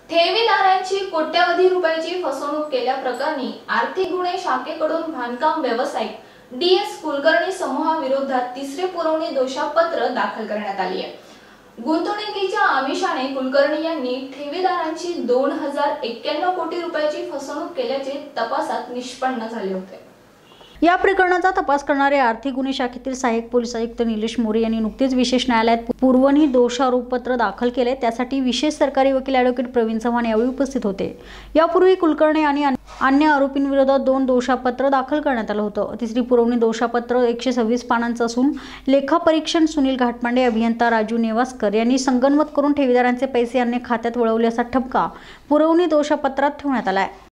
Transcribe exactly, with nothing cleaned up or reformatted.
ठेवीदारांची कोट्यवधी रुपयाची फसवणूक केल्याप्रकरणी आर्थिक गुन्हे शाखेकडून बांधकाम व्यावसायिक डी एस कुलकर्णी समूहाविरोधात तिसरे पुरवणी दोषापत्र दाखल करण्यात आली आहे। गुंतवणुकीच्या आमिषाने कुलकर्णी यांनी ठेवीदारांची दोन हजार एक्क्याण्णव कोटी रुपयाची फसवणूक केल्याचे तपासात निष्पन्न झाले होते। या प्रकरणाचा तपास करणारे आर्थिक गुन्हे शाखेतील सहाय्यक पोलीस आयुक्त निलेश मोरे यांनी नुकतेच विशेष न्यायालयात पुरवणी दोषारोपपत्र दाखल केले। त्यासाठी विशेष सरकारी वकील ॲडव्होकेट प्रवीण चव्हाण यावेळी उपस्थित होते। यापूर्वी कुलकर्णी आणि अन्य आरोपींविरोधात दोन दोषापत्र दाखल करण्यात आलं होतं। तिसरी पुरवणी दोषापत्र एकशे सव्वीस पानांचं असून लेखापरीक्षण सुनील घाटमांडे, अभियंता राजू नेवासकर यांनी संगनमत करून ठेवीदारांचे पैसे अन्य खात्यात वळवले असा ठपका पुरवणी दोषापत्रात ठेवण्यात आला आहे।